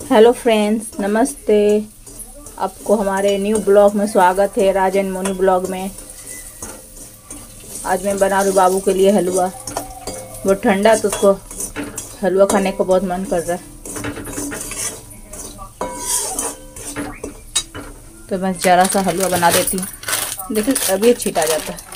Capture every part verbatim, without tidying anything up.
Hello friends, नमस्ते। आपको हमारे न्यू ब्लॉग में स्वागत है, राज एंड मोनी ब्लॉग में। आज मैं बना रही हूँ बाबू के लिए हलवा। वो ठंडा है तो उसको हलवा खाने को बहुत मन कर रहा है, तो मैं ज़रा सा हलवा बना देती हूँ। देखिए अभी छीटा जाता है।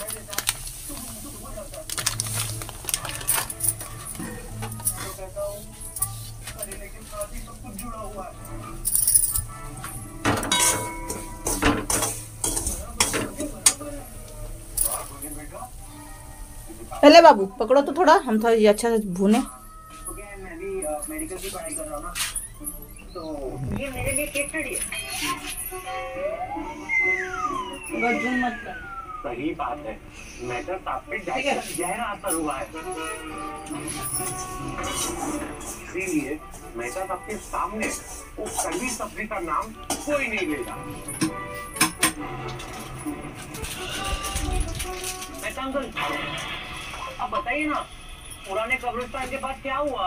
पहले बाबू पकड़ो तो थोड़ा, हम थोड़ा ये अच्छा से भूने। मैं भी मेडिकल की पढ़ाई कर रहा हूँ ना, तो ये मेरे लिए केस स्टडी है। मत कर। सही बात है, मैं तो आप पे गहरा असर हुआ है, इसीलिए मैं तो आपके सामने उस कड़वी सब्जी का नाम कोई नहीं लेगा। मैं अंकल, अब बताइए ना, पुराने कब्रिस्तान के बाद क्या हुआ?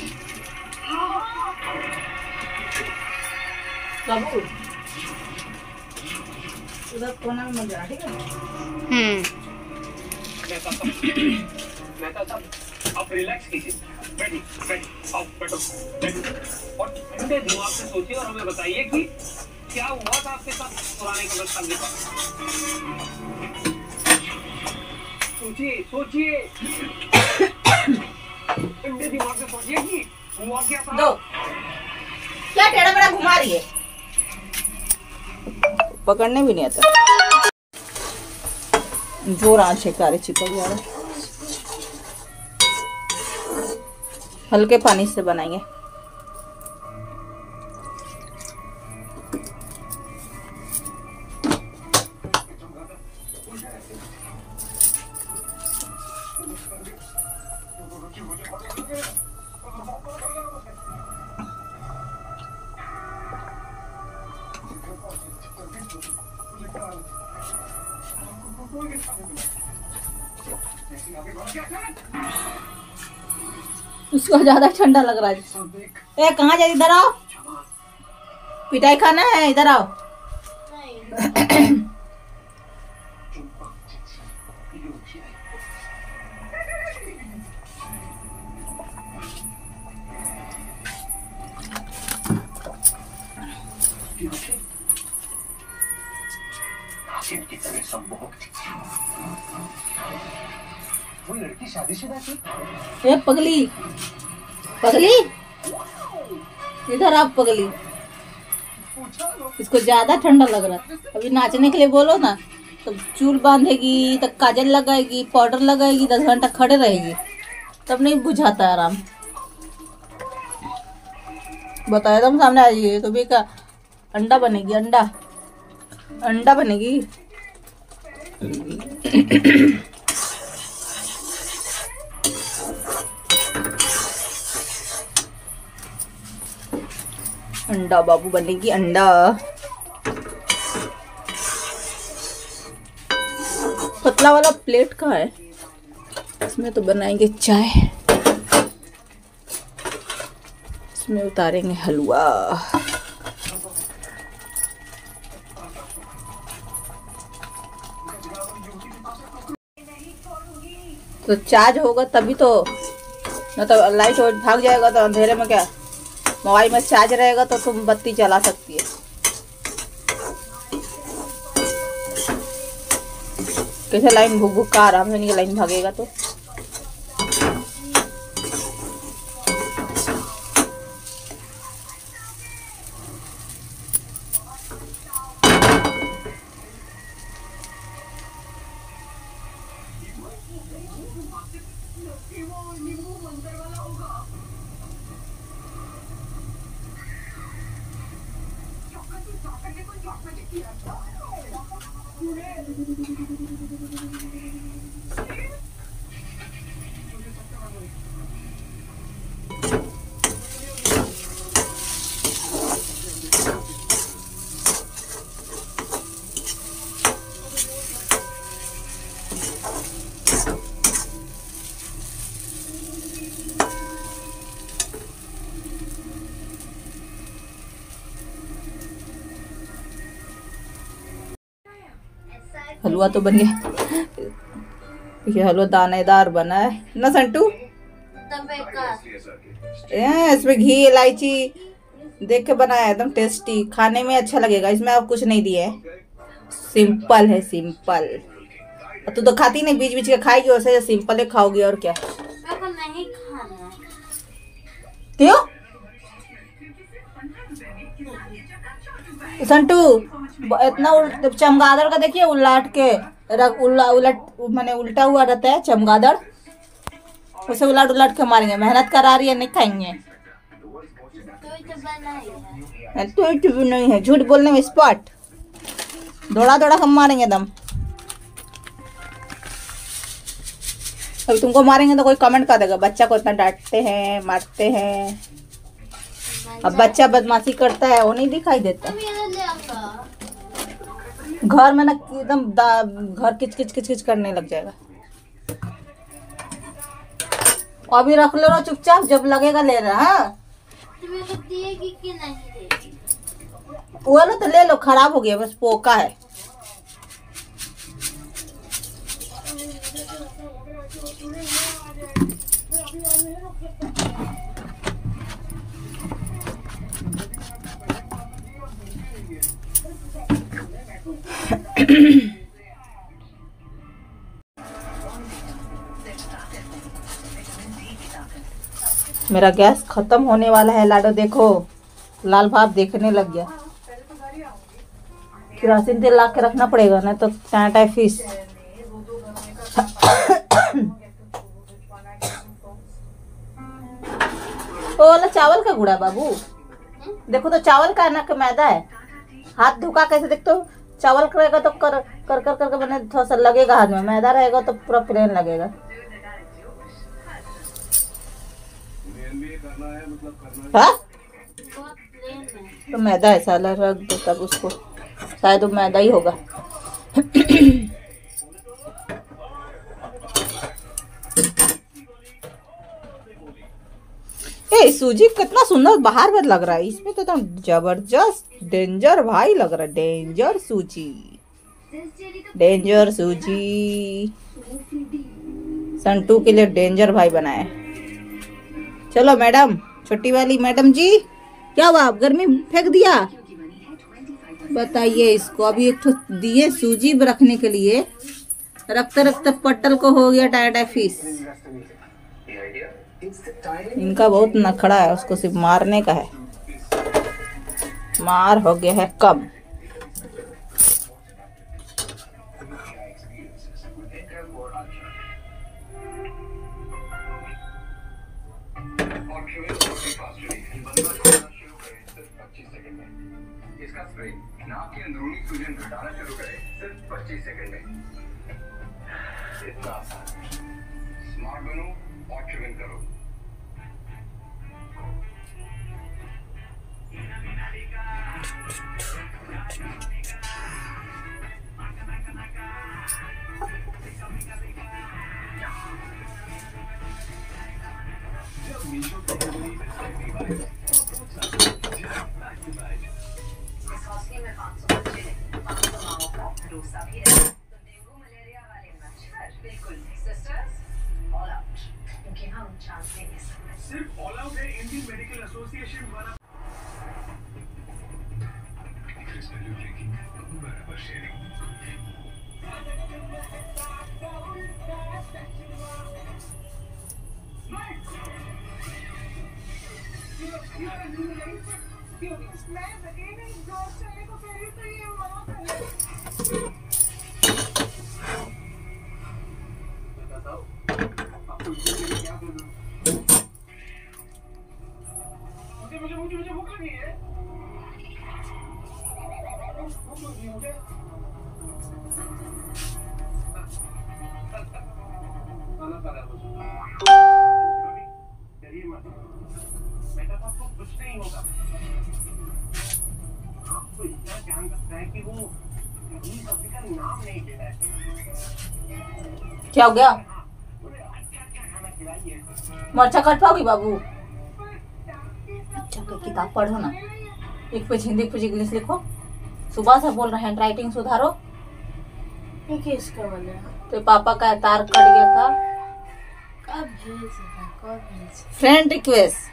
बाबू उधर कोना में मत जा, ठीक है? हम्म मैं तो मैं तो अब रिलैक्स कीजिए, बैठिए बैठिए, आओ बैठो बैठो और ठंडे दिमाग से सोचिए और हमें बताइए कि क्या हुआ था आपके साथ पुराने कब्रिस्तान के पास। सोचिए सोचिए, ठंडे दिमाग से सोचिए कि हुआ क्या था। दो क्या टेढ़ा मेढ़ा घुमा रही है, पकड़ने भी नहीं आता। जोर आंच है, कारे चिपक जा रहा। हल्के पानी से बनाएंगे। उसको ज्यादा ठंडा लग रहा है। ए कहाँ जा, इधर आओ, पिटाई खाना है, इधर आओ। वो लड़की शादीशुदा थी। ए पगली पगली, इधर आप पगली। इसको ज्यादा ठंडा लग रहा है। अभी नाचने के लिए बोलो ना तो चूल बांधेगी, तब काजल लगाएगी, पाउडर लगाएगी, दस घंटा खड़े रहेगी, तब नहीं बुझाता आराम। बताया तुम सामने आ जाइए तो भी का अंडा बनेगी, अंडा अंडा बनेगी। अंडा बाबू बनेगी, अंडा। पतला वाला प्लेट का है, इसमें तो बनाएंगे चाय, इसमें उतारेंगे हलवा। तो चार्ज होगा तभी तो, न तो लाइट भाग जाएगा तो अंधेरे में क्या, मोबाइल में चार्ज रहेगा तो तुम बत्ती चला सकती है। कैसे लाइन भुक भुक का आराम से नहीं, लाइन भागेगा तो। हलवा तो बन गया। ये हलवा दानेदार बना है ना संटू। ए, इसमें घी इलायची देख के बनाया है, एकदम टेस्टी, खाने में अच्छा लगेगा। इसमें आप कुछ नहीं दिए है, सिंपल है सिंपल। तू तो खाती नहीं, बीच बीच के खाएगी, वैसे सिंपल ही खाओगी और क्या। नहीं खाना क्यों संटू? इतना चमगादड़ का देखिए उलट के रख, उला, उलट मैंने उल्टा हुआ रहता है चमगादड़, उसे उलट उलट के मारेंगे। मेहनत करा रही है, नहीं खाएंगे। तो तो नहीं है, झूठ बोलने में स्पॉट, दौड़ा दौड़ा हम मारेंगे दम। अभी तुमको मारेंगे तो कोई कमेंट कर देगा, बच्चा को इतना डांटते हैं मारते हैं। अब बच्चा बदमाशी करता है वो नहीं दिखाई देता। घर में ना एकदम घर किच किच किच किच करने लग जाएगा। अभी रख लो ना चुपचाप, जब लगेगा ले रहा है। देगी कि नहीं देगी? वो ना तो ले लो, खराब हो गया, बस पोका है। मेरा गैस खत्म होने वाला है लाडो, देखो लाल भाप देखने लग गया। केरोसिन तेल ला के रखना पड़ेगा ना तो टाटा फिश। ओ वाला चावल का गुड़ा बाबू, देखो तो चावल का है ना कि मैदा है। हाथ धोखा कैसे देखते हो? चावल करेगा तो कर कर कर करके बने, थोड़ा सा लगेगा हाथ में। मैदा रहेगा तो पूरा प्लेन लगेगा। हाँ तो मैदा है साला, रख दो तब उसको, शायद वो मैदा ही होगा। ए सूजी कितना सुंदर बाहर में लग रहा है, इसमें तो एकदम जबरदस्त डेंजर भाई लग रहा है। डेंजर सूजी, डेंजर सूजी संटू के लिए डेंजर भाई बनाए। चलो मैडम, छोटी वाली मैडम जी, क्या हुआ गर्मी फेंक दिया? बताइए इसको। अभी एक तो दिए सूजी रखने के लिए, रखते रखते पट्टल को हो गया टाटा फिश। इनका बहुत नखड़ा है, उसको सिर्फ मारने का है। मार हो गया है कम। इसका स्प्रे नाक की अंदरूनी सूजन घटाना शुरू करें सिर्फ पच्चीस सेकंड में। इतना आसान। स्मार्ट बनो और ट्रिमिंग करो। सिर्फ ऑल आउट है इंडियन मेडिकल एसोसिएशन द्वारा। बराबर शेयरिंग। मुझे मुझे मुझे भूख लगी है। भूख लगी मुझे। खाना खा रहा हूँ। डरिए मत, मेरे पास तो कुछ नहीं होगा। आपको इतना ध्यान रखना है कि वो कहीं सब्जी का नाम नहीं ले रहा है। क्या हो गया? अच्छा क्या खाना खिलाइए। मरचा कट पाओगी बाबू? किताब पढ़ो ना, एक पेज हिंदी, एक पेज इंग्लिश लिखो। सुबह से बोल रहे हैंड राइटिंग सुधारो। ये किसका वाला है? तो पापा का तार कट गया था। कब भेजा कब भेजा फ्रेंड रिक्वेस्ट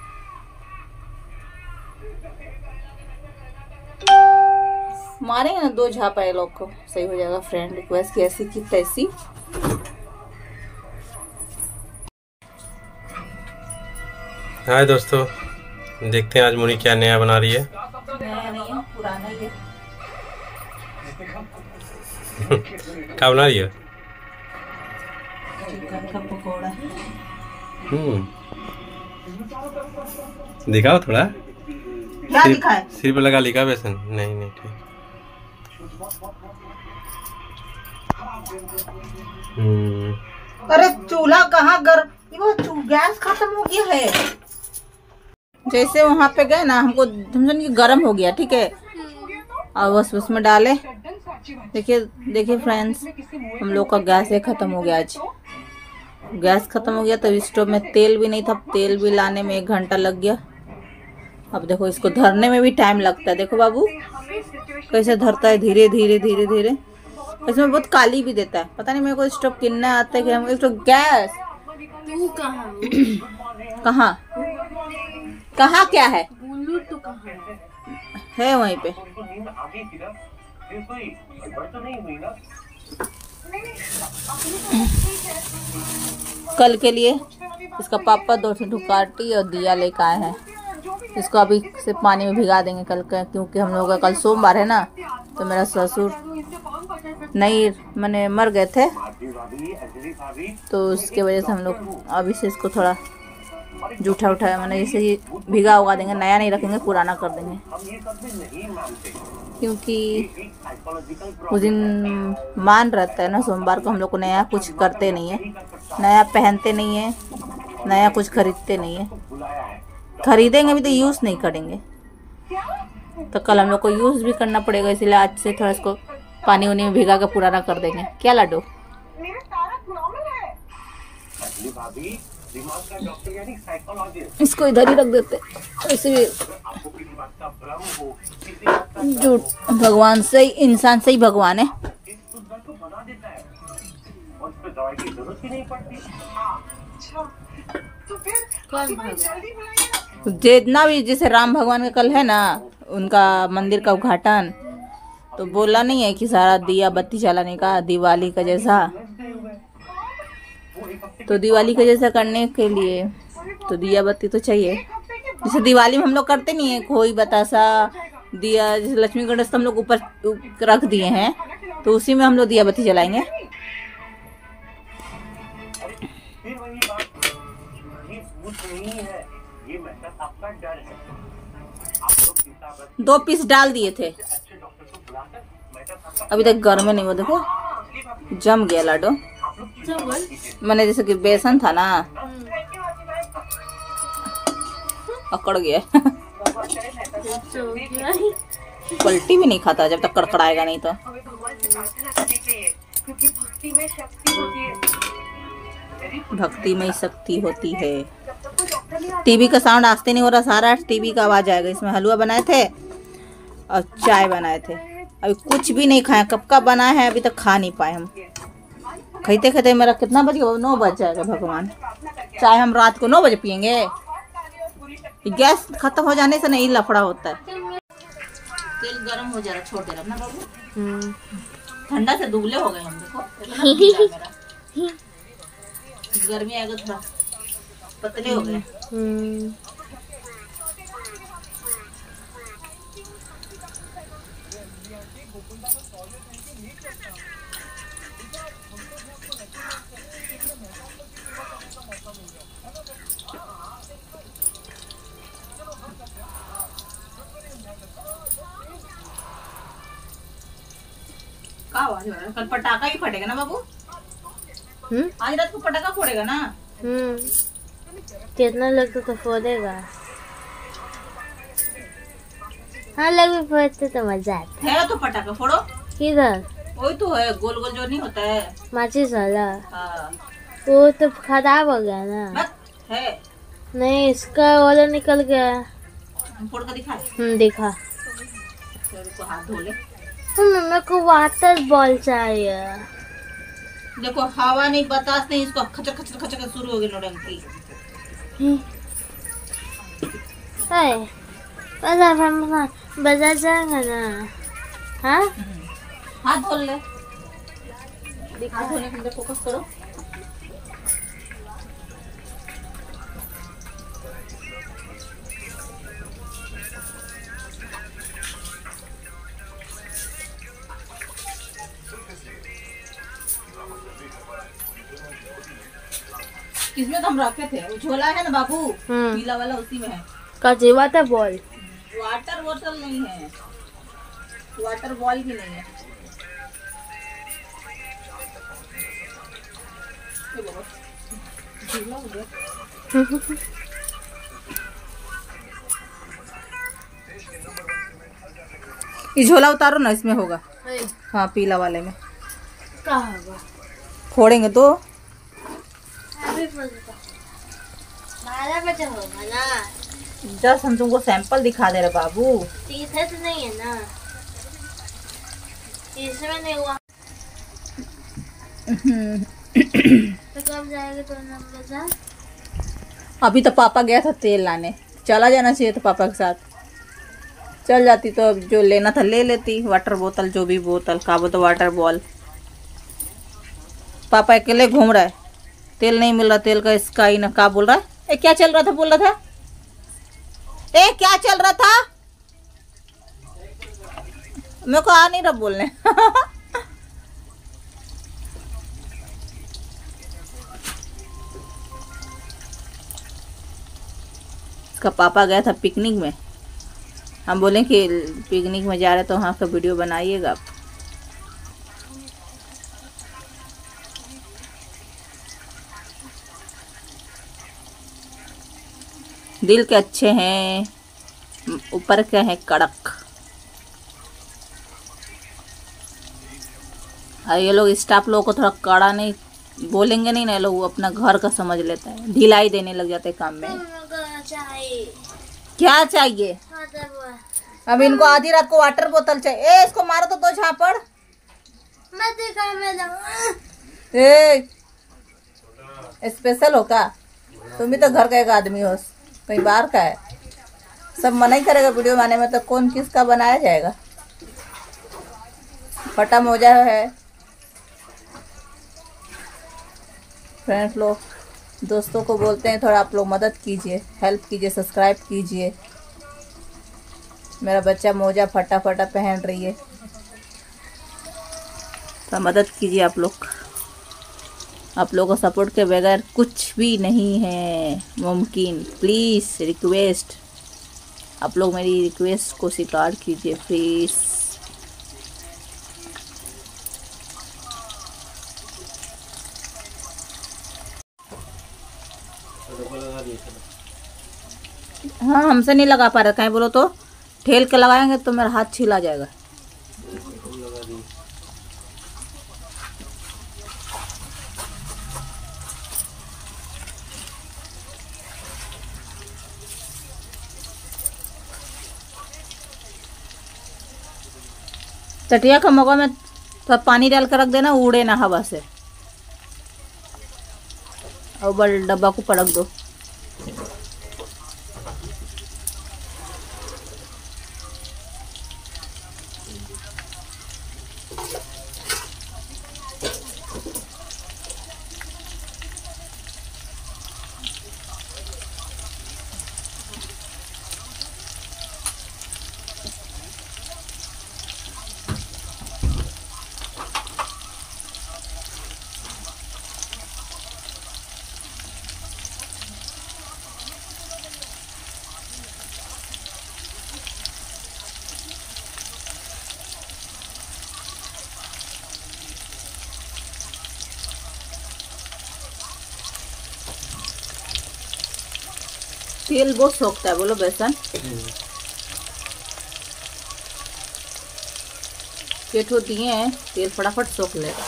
मारेंगे ना दो झापा ये लोग को, सही हो जाएगा। फ्रेंड रिक्वेस्ट की ऐसी की तैसी। हाय दोस्तों, देखते हैं आज मुनी क्या नया बना रही है। नया नहीं है, पुराना ही है। क्या बना रही है? चिकन का पकौड़ा। हम्म, दिखाओ थोड़ा। क्या सिर- दिखाए? सिर पे लगा लिखा बेसन? नहीं नहीं ठीक। हम्म, अरे चूल्हा कहाँ गर्म, वो चू- गैस खत्म हो गया है। जैसे वहां पे गए ना, हमको समझन कि गर्म हो गया, ठीक है। और बस उसमें डाले। देखिए देखिए फ्रेंड्स, हम लोग का गैस ही खत्म हो गया। आज गैस खत्म हो गया, तो स्टोव में तेल भी नहीं था। तेल भी लाने में एक घंटा लग गया। अब देखो इसको धरने में भी टाइम लगता है। देखो बाबू कैसे धरता है, धीरे धीरे धीरे धीरे। इसमें बहुत काली भी देता है। पता नहीं मेरे को स्टोव कितना आता है कि हम स्टोव गैस तू कहाँ कहाँ कहाँ क्या है बुल्लू तू कहाँ है? है वहीं पे। नींद आ गई थी ना, फिर कोई गड़बड़ तो नहीं हुई ना? कल के लिए इसका पापा दो ठो ढुकाटी और दिया लेकर आए हैं। इसको अभी से पानी में भिगा देंगे कल का, क्योंकि हम लोग का कल सोमवार है ना। तो मेरा ससुर नहीं मैंने मर गए थे, तो उसके वजह से हम लोग अभी से इसको थोड़ा जूठा उठा मैंने जैसे ही भिगा उगा देंगे। नया नहीं रखेंगे, पुराना कर देंगे। क्योंकि उस दिन मान रहता है ना, सोमवार को हम लोग को नया कुछ करते नहीं है, नया पहनते नहीं है, नया कुछ खरीदते नहीं है। खरीदेंगे भी तो यूज़ नहीं करेंगे, तो कल हम लोग को यूज़ भी करना पड़ेगा। इसलिए आज से थोड़ा इसको पानी उनी में भिगा के पुराना कर देंगे। क्या लाडो? इसको इधर ही रख देते, ऐसे भी जो भगवान से ही इंसान से ही भगवान है। कौन भागा? जितना भी जैसे राम भगवान का कल है ना, उनका मंदिर का उद्घाटन, तो बोला नहीं है कि सारा दिया बत्ती जलाने का, दिवाली का जैसा। तो दिवाली का जैसा करने के लिए तो दिया बत्ती तो चाहिए। जैसे दिवाली में हम लोग करते नहीं है, कोई बतासा दिया, जैसे लक्ष्मी गणेश हम लोग ऊपर रख दिए हैं, तो उसी में हम लोग दिया बत्ती जलाएंगे। दो पीस डाल दिए थे, अभी तक गर्म नहीं हुआ। देखो जम गया लाडो। मैंने जैसे कि बेसन था ना, अकड़ गया। पलटी भी नहीं खाता जब तक कड़कड़ाएगा नहीं तो। भक्ति में शक्ति होती है। टीवी का साउंड आस्ते नहीं हो रहा, सारा टीवी का आवाज आएगा। इसमें हलवा बनाए थे और चाय बनाए थे। अभी कुछ भी नहीं खाया, कब का बना है अभी तक खा नहीं पाए हम। खाते खाते मेरा कितना बज गया? नौ बज जाएगा भगवान। चाय हम रात को नौ बजे पियेंगे? गैस खत्म हो जाने से नहीं लफड़ा होता है। तेल गर्म हो जा रहा, छोड़ दे रहा ना बाबू। ठंडा से दुबले हो गए हम। देखो मेरा गर्मी आएगा, थोड़ा पतले हो गए। कल पटाखा ही फटेगा ना बाबू? हम्म आज रात को पटाखा फोड़ेगा ना? हम्म कितना लगता तो फोड़ेगा। हाँ लगे फोड़ते तो मजा आता है तो पटाखा फोड़ो। किधर? वही तो है, गोल गोल जो नहीं होता है। माचिस वाला हाँ। वो तो खराब हो गया ना। मत है। नहीं इसका वाला निकल गया। हम फोड़ कर दिखाए। हम्म देखा। फिर उसको हाथ धो ले। मेरे को वाटर बॉल चाहिए। देखो हवा नहीं बतास नहीं, इसको खचर खचर खचर शुरू हो गई नौटंकी। बाजार जाएंगे ना? हाँ हाथ धो ले, हाथ धोने के अंदर फोकस करो। किसमें तो हम रखे थे, वो झोला है ना बाबू पीला वाला, उसी में है। कजी वाटर बॉल? वाटर बोतल नहीं है, वाटर बॉल भी नहीं है। ढीला हो गया। ये झोला उतारो ना, इसमें होगा। हाँ पीला वाले में कहाँ होगा? फोड़ेंगे तो बारह बजे होगा ना। जस्ट हम तुमको सैंपल दिखा दे रहे बाबू। तीसरे तो नहीं है ना? तीसरे नहीं हुआ तो कब जाएगा तो ना बाजार? अभी तो पापा गया था तेल लाने, चला जाना चाहिए था पापा के साथ। चल जाती तो अब जो लेना था ले लेती, वाटर बोतल जो भी बोतल का वो तो वाटर बॉल। पापा अकेले घूम रहा है, तेल नहीं मिल रहा, तेल का इसका ही ना का बोल रहा है। ए क्या चल रहा था बोल रहा था, ए क्या चल रहा था, मेरे को आ नहीं रहा बोलने। इसका पापा गया था पिकनिक में, हम बोले कि पिकनिक में जा रहे तो वहाँ का वीडियो बनाइएगा आप। दिल के अच्छे हैं, ऊपर के हैं कड़क। और ये लोग स्टाफ लोगों को थोड़ा कड़ा नहीं बोलेंगे नहीं ना, ये लोग अपना घर का समझ लेता है, ढिलाई देने लग जाते हैं काम में। चाहिए क्या चाहिए? अब इनको आधी रात को वाटर बोतल चाहिए। ए इसको मारो तो दो झापड़। मैं देखा मैं ए स्पेशल हो का? तुम भी तो घर का एक आदमी हो, कहीं बाहर का है। सब मना ही करेगा वीडियो बनाने में, तो कौन किसका बनाया जाएगा। फटा मोजा है। फ्रेंड्स लोग दोस्तों को बोलते हैं थोड़ा आप लोग मदद कीजिए, हेल्प कीजिए, सब्सक्राइब कीजिए। मेरा बच्चा मोजा फटा फटा पहन रही है, तो मदद कीजिए आप लोग। आप लोगों को सपोर्ट के बगैर कुछ भी नहीं है मुमकिन। प्लीज़ रिक्वेस्ट, आप लोग मेरी रिक्वेस्ट को स्वीकार कीजिए प्लीज़। हाँ हमसे नहीं लगा पा रहे, कहीं बोलो तो ठेल के लगाएंगे तो मेरा हाथ छिला जाएगा। चटिया का मौका में थोड़ा पानी डाल कर रख देना, उड़े ना हवा से। और बल डब्बा को पड़क दो। तेल बहुत सोखता है, बोलो बेसन। पेठो दिए हैं, तेल फटाफट सोख लेगा।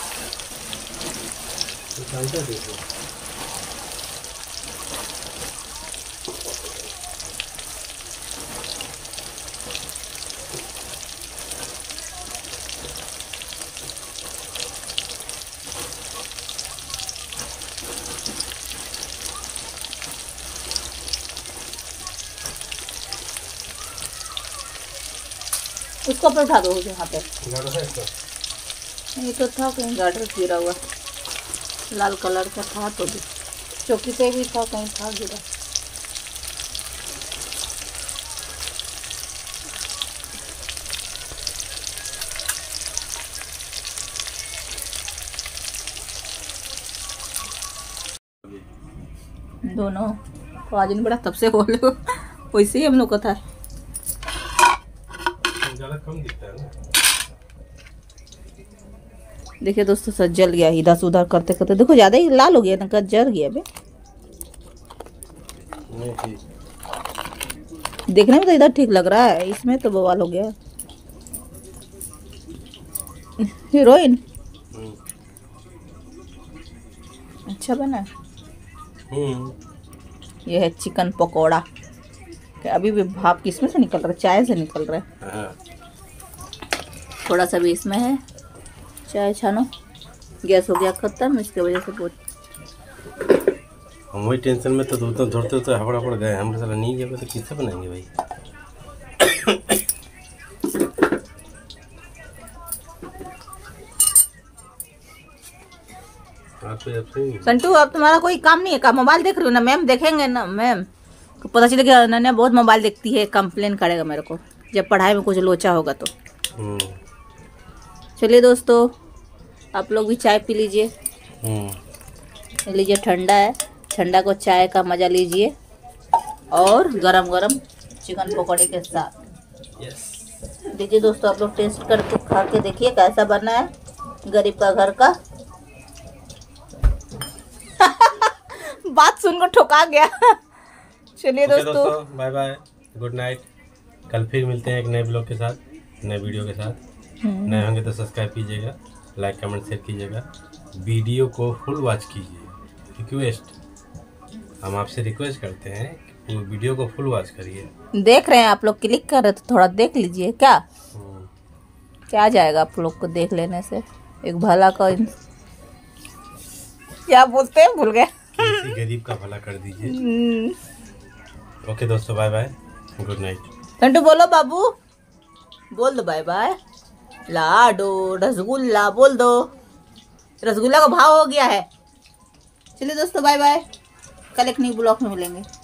उसको ऊपर उठा दो यहाँ पे। गाढ़ा है इसका? ये तो था कहीं गार्डर गिरा हुआ, लाल कलर का था तो भी, चौकी पे भी था, कहीं था गिरा। दोनों तो आज नहीं बड़ा तब से बोल लो, वैसे ही हम लोग का था। ज़्यादा कम दिखता है ना। देखिए दोस्तों सब जल गया, इधर से उधर करते करते देखो ज्यादा ही लाल हो गया ना, जल गया बे। नहीं ठीक। देखने में तो इधर ठीक लग रहा है, इसमें तो बवाल हो गया। हीरोइन अच्छा बना। हम्म। ये है चिकन पकोड़ा, अभी भी भाप किसमें से निकल रहा है? चाय से निकल रहा है। हाँ। थोड़ा सा भी इसमें है, चाय छानो। गैस हो गया खत्म, इसके वजह से बहुत हम वही टेंशन में तो धोते धोते तो हबड़ हबड़ गए। हम साला नहीं गए तो किससे बनाएंगे भाई। संटू अब तुम्हारा कोई काम नहीं है का? मोबाइल देख रही हो ना? मैम देखेंगे ना, मैम को पता चले कि अनन्या बहुत मोबाइल देखती है, कंप्लेन करेगा मेरे को जब पढ़ाई में कुछ लोचा होगा तो। चलिए दोस्तों आप लोग भी चाय पी लीजिए, लीजिए ठंडा है, ठंडा को चाय का मजा लीजिए और गरम गरम चिकन पकौड़े के साथ। लीजिए दोस्तों आप लोग टेस्ट करके खा के देखिए कैसा बना है गरीब का घर का। बात सुनकर ठोका गया। चलिए दोस्तों बाय बाय, गुड नाइट। कल फिर मिलते हैं एक नए ब्लॉग के साथ, नए वीडियो के साथ। नए होंगे तो सब्सक्राइब कीजिएगा, लाइक कमेंट शेयर कीजिएगा, वीडियो को फुल वॉच कीजिए। रिक्वेस्ट, हम आपसे रिक्वेस्ट करते हैं कि वो वीडियो को फुल वॉच करिए। देख रहे हैं आप लोग, क्लिक कर रहे तो थोड़ा देख लीजिए। क्या क्या जाएगा आप लोग को देख लेने से? एक भला का क्या बोलते हैं भूल गए, किसी गरीब का भला कर दीजिए। ओके दोस्तों bye bye, good night. Santu बोलो बाबू, बोल दो बाय बाय। लाडो रसगुल्ला बोल दो, रसगुल्ला का भाव हो गया है। चलिए दोस्तों बाय बाय, कल एक नई ब्लॉग में मिलेंगे।